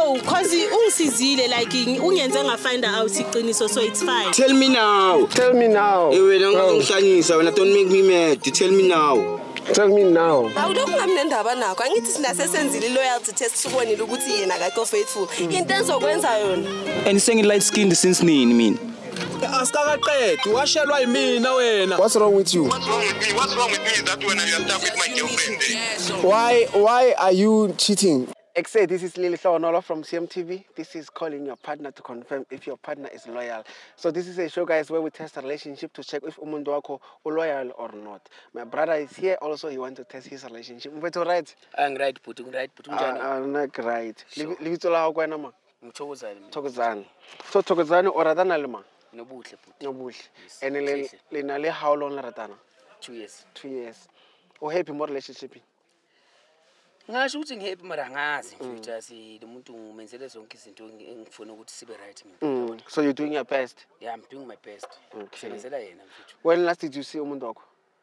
No, cause ungisizile like ungenze ngafind out iqiniso, so it's fine. Tell me now. Tell me now. Wena ngikuhlanyisa wena, don't make me mad. Tell me now. Tell me now. Awulokhu ngamnendaba nakho. Angithi sinasesenzile loyalty test sibonile ukuthi yena akakho faithful. Into ezokwenza yona. And saying light skinned since nini mina. Asikaqedi washelwa yimina wena. What's wrong with you? What's wrong with me? What's wrong with me is that when you are stuck with my girlfriend. Why are you cheating? This is Lily Hlonolo from CMTV. This is calling your partner to confirm if your partner is loyal. So this is a show, guys, where we test a relationship to check if umuntu wakho loyal or not. My brother is here also. He wants to test his relationship. Mfethu right? I'm right, putting right. Not right. Libitso la go kwena ma? Mthokozane. Thokozane. So Thokozane o ratana le ma? Nobuhle puti. Nobuhle. And le na le how long le ratana? 2 years. 2 years. O happy mo relationship? Ngasho ukuthi ngihappy mara ngazi mfethu asi umuntu ngumenzele zonke izinto engifuna ukuthi sibe right mina. So you're doing your best? Yeah, I'm doing my best. Okay. Ngizela yena mfethu. When last did you see umuntu wakho?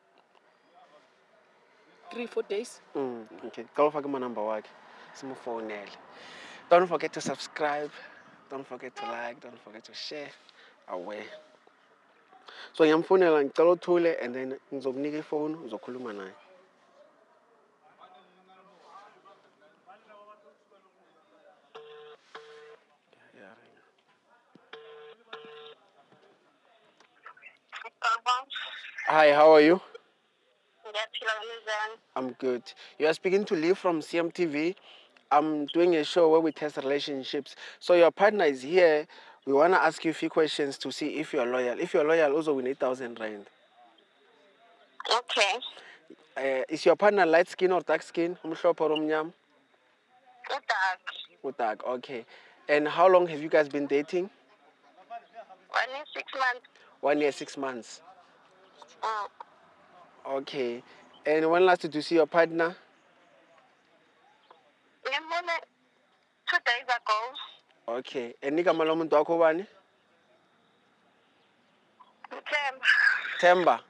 3-4 days. Okay. Call for my number wakhe. Simufonele. Don't forget to subscribe. Don't forget to like. Don't forget to share. Away. So ngiyamfonela ngicela uthule and then ngizokunika ifone uzokhuluma naye. Hi, how are you? I'm good. You are speaking to Lee from CMTV. I'm doing a show where we test relationships. So your partner is here. We want to ask you a few questions to see if you're loyal. If you're loyal, also win 8,000 rand. Okay. Is your partner light skin or dark skin? Dark. Dark, okay. And how long have you guys been dating? 1 year, 6 months. 1 year, 6 months. Okay. And when last did you see your partner? 2 days ago. Okay. And nika malomuntu wakho bani? Themba.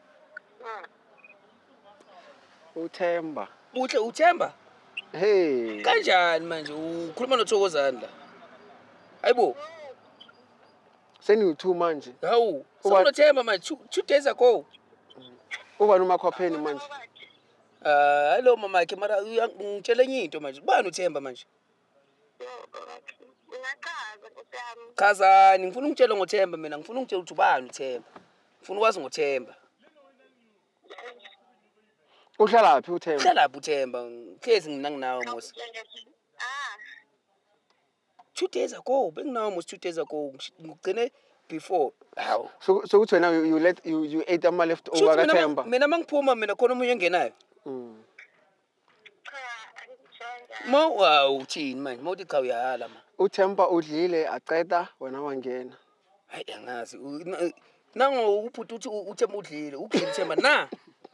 Uthemba. Uthemba? Hey. Kanjani manje ukhuluma noThokozane la? Hayibo. Seni 2 manje. Hawu. Sokunothemba manje 2 days ago. Uba noma khopheni manje. Hello mama ke mara ngitshela enye into manje. Ubani uThemba manje? Khazani ngifuna ungitshela ngoThemba mina ngifuna ungitshela ukuthi ubani uThemba. Ngifuna ukwazi ngoThemba. Uhlala phi uThemba? Uhlala phi uThemba? Khezi mina nginawo mos. 2 days ago benginawo mos 2 days ago ngigcine before. Hawu. So kuthi wena you ate ama left over kaThemba. Mina mangiphuma mina khona umunye engenayo. Wow uthini manje? Mawuthi cha uyahala ma. uThemba udlile aqeda wena wangena. Hayi angazi. Nango uphuthu uthi uThemba udlile. Udlile uThemba na.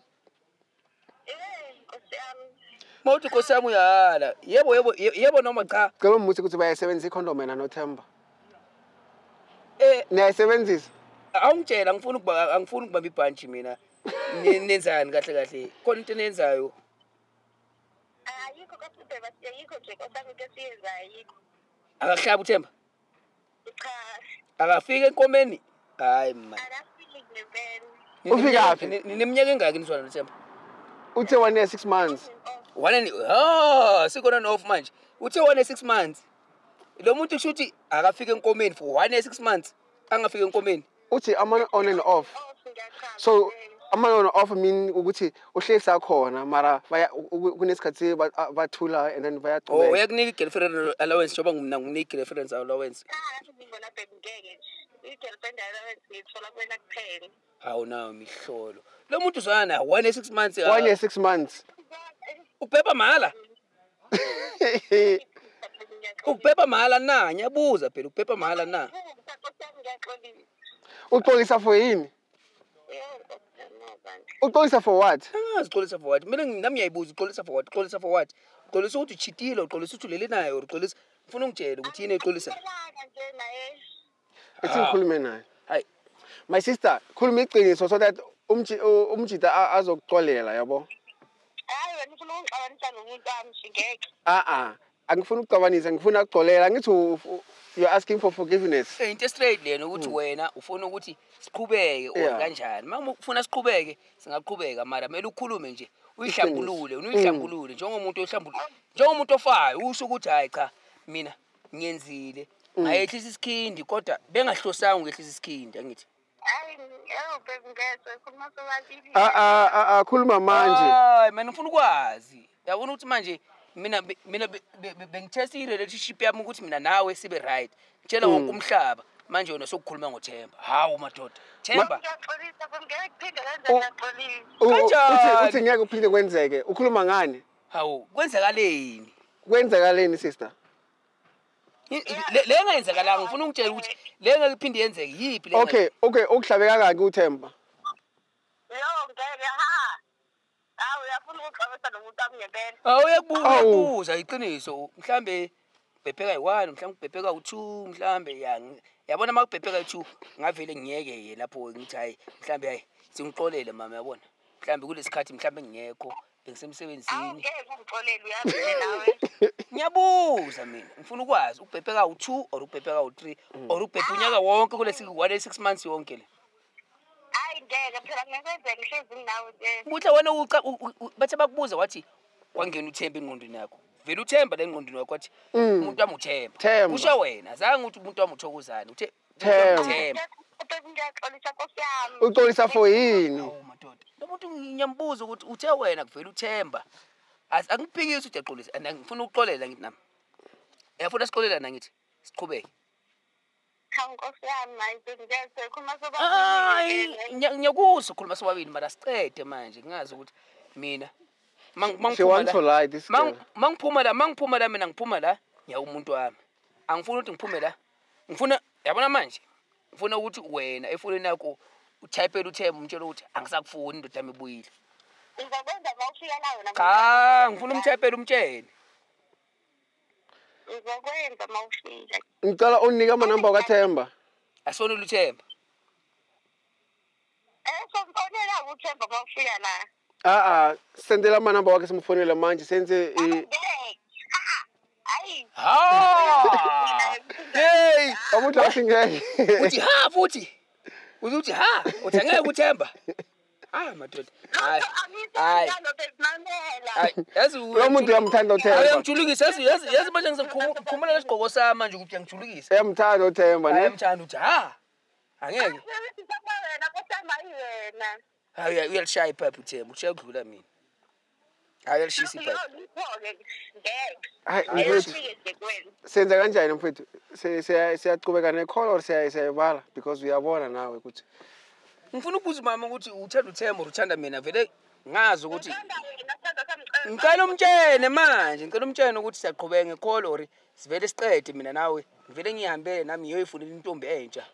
Mawuthi nkosami uyahala. Yebo noma cha. Cela umuthi ukuthi bayasebenzisa icondom wena noThemba. Niyayisebenzisa? Awungitshela ngifuna ukubamba ibhanchi mina. Nenzani kahle kahle. Khona into enenzayo. Ayikho kaSibheba siyayikho nje osami ke siyenza ayikho. Akahlaba uThemba? Cha. Akafika enkomeni? Hayi man. Akafiki ngempela. Ufika phi? Neminyaka engaki nizwana noThemba? Uthe 1 year 6 months. Sikona no off manje. Uthe 1 year 6 months. Lo muntu ushuthi akafika enkomeni for 1 year 6 months. Angafika enkomeni. Uthi ama on and off. So ama on and off mean ukuthi uhlisa khona mara kunesikhathi bathula and then bayaqhubeka. Uyakunika igirlfriend allowance njoba ngumna nginika igirlfriend allowance. Ngibona baby ngeke. Igirlfriend allowance ngithola kuwena kuphela. Hawu nawo mihlolo. Lo muntu uzwana 1 year 6 months. 1 year 6 months. Uphepha mahala. Uphepha mahala na, ngiyabuza phela uphepha mahala na. Uxolisa for yini? Uxolisa for what? Angaziqolisa for what? Mina nami ngiyayibuza uxolisa for what? Uxolisa for what? Uxolisa ukuthi uchitile, uxolisa ukuthi ulele naye, uxolisa ufuna ungitshela ukuthi yini uxolisa. Esingikhulume naye. Hayi. My sister, khuluma iqiniso so that umjida azokuxolela yabo. Hayi wena ufuna ungixabanisa nomuntu wami ngeke. angifuna ukucabanisa ngifuna ukuxolela ngithi you're asking for forgiveness. Into straight lena ukuthi wena ufuna ukuthi siqhubeke or kanjani. Mama ufuna siqhubeke singaqhubeka mara kumele ukhulume nje uyihlambulule uyihlambulule njengomuntu ofayo usho ukuthi hayi cha mina ngiyenzile ngayehlisa isikhindi kodwa bengahlosanga ukwehlisa isikhindi angithi Hayi, baby ngeke khuluma sobabili. Khuluma manje. Hayi mina ngifuna ukwazi. Yabona ukuthi manje mina bengitest i-relationship yami ukuthi mina nawe sibe right. Ngitshela wonke umhlaba manje wena sokukhuluma ngoThemba. Hawu madoda. Themba. Ngiyaxolisa ngeke kuphinde ngiyaxolisa. Uthi ngeke uphinde kwenzeke. Ukhuluma ngani? Hawu kwenzakaleni? Kwenzakaleni sister? Le ngayenzakalanga ngifuna ukutshela ukuthi le ngeke iphinde yenzeke yipi le. Okay, ukuhlabe kangaki uThemba? Yo ngeke ha. Hawu uyafuna ukuxabisa nomuntu amnyebela. Uyakubuza iqiniso mhlambe bebheka yi1 mhlambe ubhebheka u2 mhlambe yabona makubhebheka i2 ngavele ngiyeke lapho ngithi hayi mhlambe hayi singixolele mama yabona mhlambe kulesikhathi mhlambe ngiyekho bengisemsebenzini. Ngeke ungixolele uyazile nawe. Ngiyabuza mina ngifuna ukwazi ubhebheka u2 or ubhebheka u3 or ubhebhe unyaka wonke kulesi 6 months yonke le. Hayi ngeke phela ngeke ngihlezi nawe nje. Buhle wena bathe bakubuza wathi kwangena uThemba engqondweni yakho. Vele uThemba le ngqondweni yakho wathi umuntu wami uThemba. Kusho wena azange uthi umuntu wami uThokozana uthe Themba. Ngiyaxolisa Nkosi yami. Uxolisa for yini? Hawu madoda. Lomuntu ngiyambuza ukuthi uthe wena kuvela uThemba. Angiphikisi uthi yaxolisa ngifuna ukuxolela ngithi nami. Uyafuna sixolela na ngithi siqhubeke. Nkosi yami ngeke khuluma Hayi sobabili. ngiyakuzwa ukhuluma sobabili mara siqede manje ngingazi ukuthi mina She wants to lie this girl. mangiphuma la mina ngiphuma la ngiya umuntu wami angifuni ukuthi ngiphume la ngifuna yabona manje ngifuna ukuthi wena efonini yakho utypele uThemba umtshela ukuthi angisakufuni indoda yami ebuyile. Ngizokwenza mawufika nawe namhlanje. Cha ngifuna umtypele umtshele. Ngizokwenza mawufika. Ngicela unike amanamba kaThemba. Asifuna uThemba. Somfonela uThemba mawufika la. Sendela amanamba wakhe simfonela manje senze Hayi. Hey, umuntu asingeke. uthi ha futhi. Uthi ha, uthi angeke uThemba. Madoda. Hayi. Yazi Lo muntu uyamthanda uThemba. Uyamjulukisa yazi manje ngikhumula lesigqoko sami manje ukuthi uyangijulukisa. Uyamthanda uThemba ne? Uyamthanda uthi ha. Angeke. Wena Nkosi yami yena. Hayi uyalishaya ipipe uThemba, ushaya ukudlula mina. Hayi uyalishisa ipipe. Senza kanjani mfethu? Siyaqhubeka necall or siyayibala because uyabona nawe ukuthi ngifuna ukubuza mama ukuthi uthanda uThemba uthanda mina vele ngazi ukuthi ngicela umtshene manje ngicela umtshene ukuthi siyaqhubeka ngecall or sivele siqede mina nawe ngivele ngihambele nami ngiyoyifunela intombi entsha.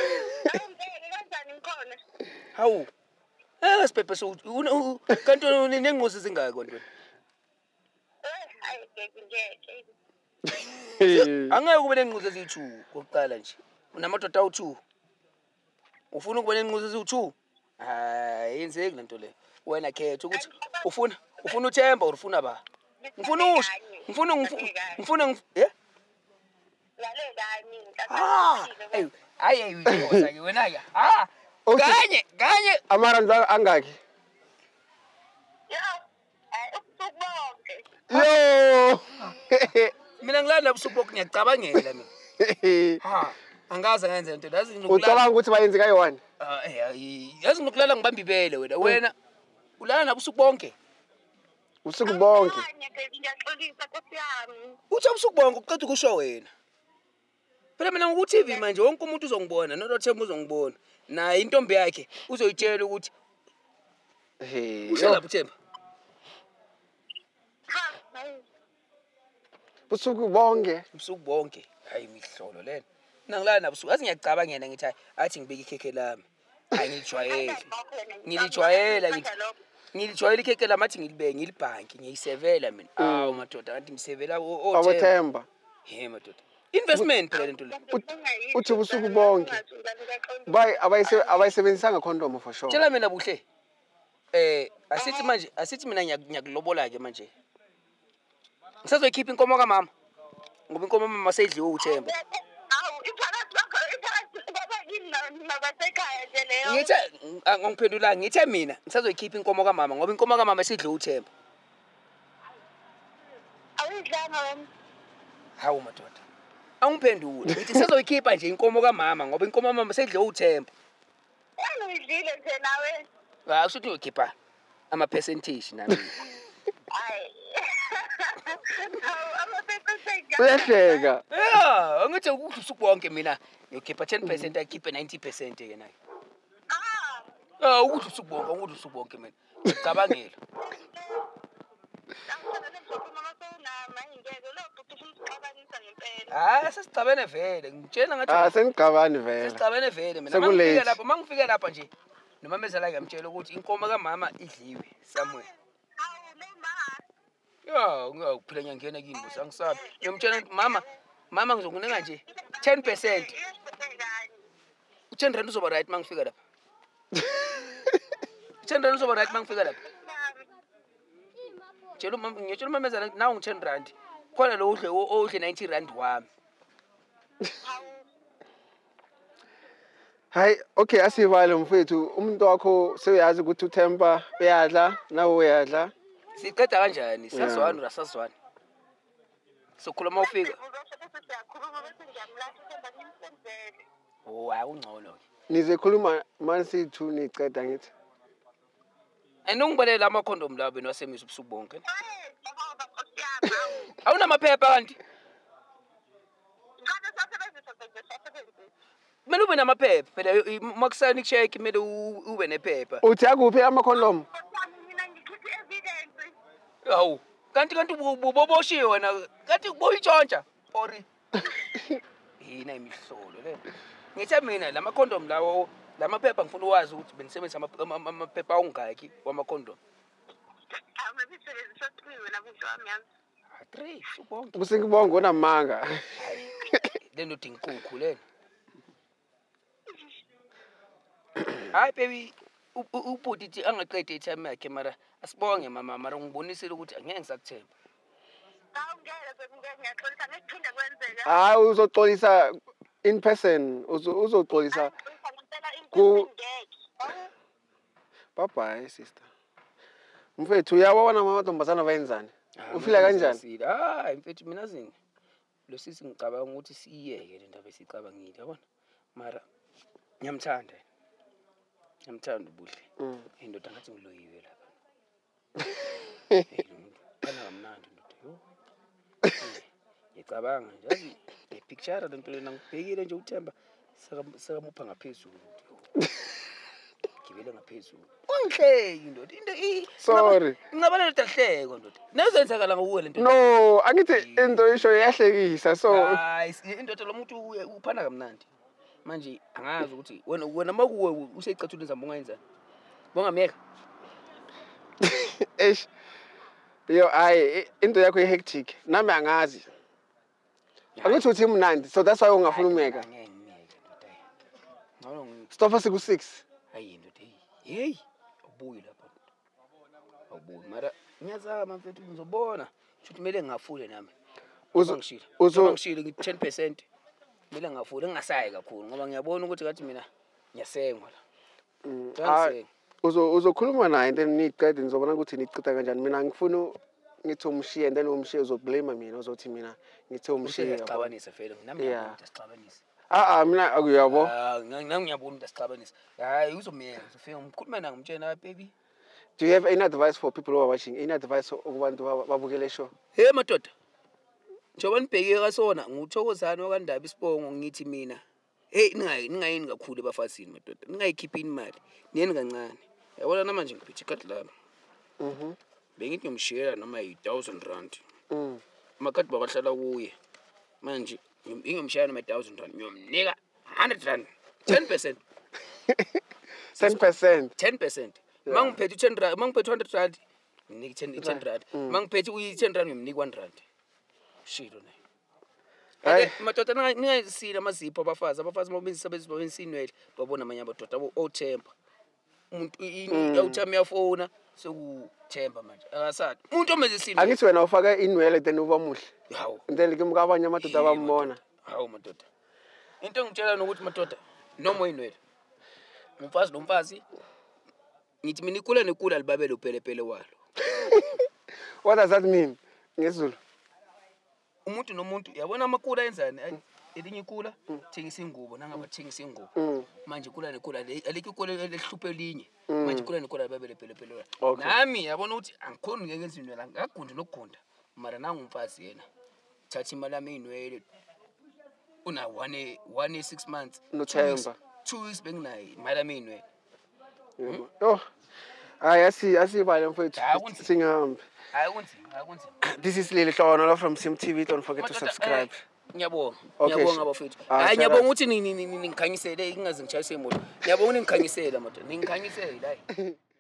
Hawu sibhebhe so kanti unengozi zingaki kontweni? Hayi ngeke. Angeke kube nenqozo eziyi2 kokuqala nje. Unamadoda awu2. Ufuna ukuba nenqozo eziyi2? Hayi yenzeki lento le. Wena khetha ukuthi ufuna uThemba or ufuna ba? Ngifuna usho. Ngifuna Lalela hayi uyihoza ke wena ke. Kanye amaranda angaki? Yo. Mina ngilanda ubusuku bonke ngiyacabangela mina. Angaze ngenze into yazi ucabanga ukuthi bayenze kayi1? Yazi ngokulala ngibamba ibele wena ulala nabusuku bonke. Usuku bonke. Ngiyaxolisa Nkosi yami. Uthi ubusuku bonke uqeda ukusho wena. Phela mina ngoku TV manje wonke umuntu uzongibona noThemba uzongibona. Naye intombi yakhe uzoyitshela ukuthi ushala uThemba. Usuku bonke. Hayi mihlolo lena. Mina ngilala nabusuku. Yazi ngiyacabangela ngithi athi ngibeke ikhekhe lami. Hayi ngilichwayela ngithi. Ngilichwayela ikhekhe lami athi ngilibeke ngilibhanki ngiyisevela mina. Madoda kanti ngisevela Themba. Madoda. Investment phela lento le. Uthi ubusuku bonke. Abayisebenzisanga condom for sure. Tshela mina buhle. Asithi mina ngiyakulobola ke manje. Ngisazoyikhipha inkomo kaMama. ngoba inkomo mama seyidliwe uThemba. Awu iphakathi lakho baba yini nabasekhaya nje leyo. Ngithe angiphendula ngithe mina ngisazoyikhipha inkomo kaMama ngoba inkomo kaMama seyidliwe uThemba. Awudlanga wena. Hawu madoda. Angiphendule. Ngithi sizoyikhipha nje inkomo kaMama ngoba inkomo kaMama seyidliwe uThemba. Uyidlile nje nawe. Hayi usuthi uyokhipha ama percentage nami. Hayi. Awu ama-percentage. Uyahleka. Yeah, angithi ukusuku wonke mina ngiyokhipha 10% akhiphe 90% ke naye. Ukuthi usuku wonke, ukuthi usuku wonke mina. Ngicabangela. Sesicabene vele. Ngitshela ngathi senigcabani vele. Sesicabene vele mina. Sekulate. Mangifika lapha nje. Nomamezala ngamtshela ukuthi inkomo kaMama idliwe somewhere. Ngiyaphila nyangena kini bosi angisabi. Ngiyomtshela ukuthi mama ngizokunika nje 10%. U10 uzoba right mangifika lapha. U10 uzoba right mangifika lapha. Ngiyotshela umamezala nawu ngi10 khona lo udle 90 rand wami. Hayi, okay asivale mfethu. Umuntu wakho seyazi ukuthi uThemba uyadla, nawe uyadla. Siqeda kanjani? Sasizwana urasazwana. Sokhuluma ufika. Hayi ungcono ke. Nizekhuluma mansi 2 niqeda ngithi. Anungibonela ama condom lawo bena wasemisa ubusuku bonke. Awunamaphepha kanti? Kumele ube namaphepha phela makusani check kumele ube nephepha. Uthi akuphi ama-condom? Hawu, kanti uboboshiwe wena. Kanti boyitshontsha ori. Yina imihlolo le. Ngithe mina lama condom lawo lamaphepha ngifuna ukwazi ukuthi benisebenzisa amaphepha ongaki wama-condom. Awubisebenzisa 3 wena busho wami yazi. 3 ubonke. Kusengibonga onamanga. Lento inkukhu lena. Hayi baby ubhuti angaqede itime yakhe mara asibonge mama mara ngibonisile ukuthi angeke ngisakuthemba. Awungeke ngiyaxolisa ngikuphinde kwenzeka. Hayi uzoxolisa in person, uzoxolisa ku bye sister. Mfethu uyabona amantombazana bayenzani? Ufila kanjani? Hayi mfethu mina zini. Lo sisi ngicabanga ukuthi siyeke le ndaba esicabangile yabona. Mara ngiyamthanda. Ngiyamthanda ubuhle. Indoda ngathi ngiloyiwe lapha. Kana kamnandi ndoda yo. Ngicabanga nje ipicture lento lena ngibhekile nje uThemba sekamupha ngaphezulu. Gibele ngaphezulu. Ungihleki ndoda into Sorry. Ngingabana lehleko ndoda. Nezenzakala ngokuwe lento. No, angithi into isho iyahlekisa so. Hayi indoda lo muntu uphana kamnandi. Manje angazi ukuthi wena makuwe useyicathula izambo ungayenzani. Bonga miyeka. Eish. Yo into yakho ihectic. Nami angazi. Angithi uthi mnandi so that's why ungafuna umeka. Stop siku 6. Hayi ndoda hey ubuyi lapha. Awubuyi mara ngiyazama mfethu ngizobona ukuthi kumele ngingafule nami. Uzongishila ngithi 10%. Kumele ngingafule ngingasayi kakhulu ngoba ngiyabona ukuthi ngathi mina ngiyasengwa la. Uzokhuluma naye then niqede nizobona ukuthi niqeda kanjani. Mina ngifuna ngithi umshiye and then umshiye uzoblame mina uzothi mina ngithi umshiye. Ngiyacabangisa vele nami ngiyabona sixabanisa. Mina akuyabo. Nami ngiyabona sixabanisa. Hayi uzomyeka uzofika umkhuluma naye ngimtshela baby. Do you have any advice for people who are watching? Any advice kubantu babukele show? Hey madoda. Njoba nibheke kasona nguthokozana wakandaba isibongo ngithi mina. Hey ningayini kakhulu ebafazini madoda. Ningayikhiphi imali. Niyeni kancane. Yabona namanje ngiphethe ikhadi lami. Bengithi ngimshiyela noma yi1000 rand. Amakhadi babahlala kuye. Manje ngimshiyela noma 1000 rand ngiyomnika 100 rand. 10%. 10%. 10%. Mangiphethe 10 rand, mangiphethe 100 rand, nginiki 10 rand. Mangiphethe uyi10 rand ngimnika 1 rand. Shilo naye. Hayi madoda ningayisila amazipho abafazi babensinwele babona amanye abadoda oThemba. Umuntu awuthami yafona sekuthemba manje akasathi umuntu omezisini Angithi wena ufaka inwele then uba muhle. hawu Then ke muka abanye amadoda abambona. hawu madoda into engitshela nokuthi madoda noma inwele umfazi nomfazi ngithi mina ikula nekula libabele upelepele walo. What does that mean? NgesiZulu. Umuntu nomuntu yabona amakula enzani elinye ikula thengisa ingubo nangaba thengisa ingubo manje ikula nekula alikho ikula lehluphe elinye manje ikula nekula libabele upelepele walo. Nami yabona ukuthi angikhoni ngeke ngenze inwele ngagundi nokugunda mara nangu umfazi yena thatha imali yami inwele una 1 6 months Nothemba. 2 weeks benginayo imali yami inwele. Oh. Asibale mfethu. Akunzima. Singahambe. Hayi kunzima. This is Lily Hlono from CMTV. Don't forget to subscribe. Ngiyabonga. Okay, Ngiyabonga bafethu. Hayi ngiyabonga ukuthi ningikhanyisele ingaze ngichayise imoto. Ngiyabonga ningikhanyisela madoda. Ningikhanyisele hayi.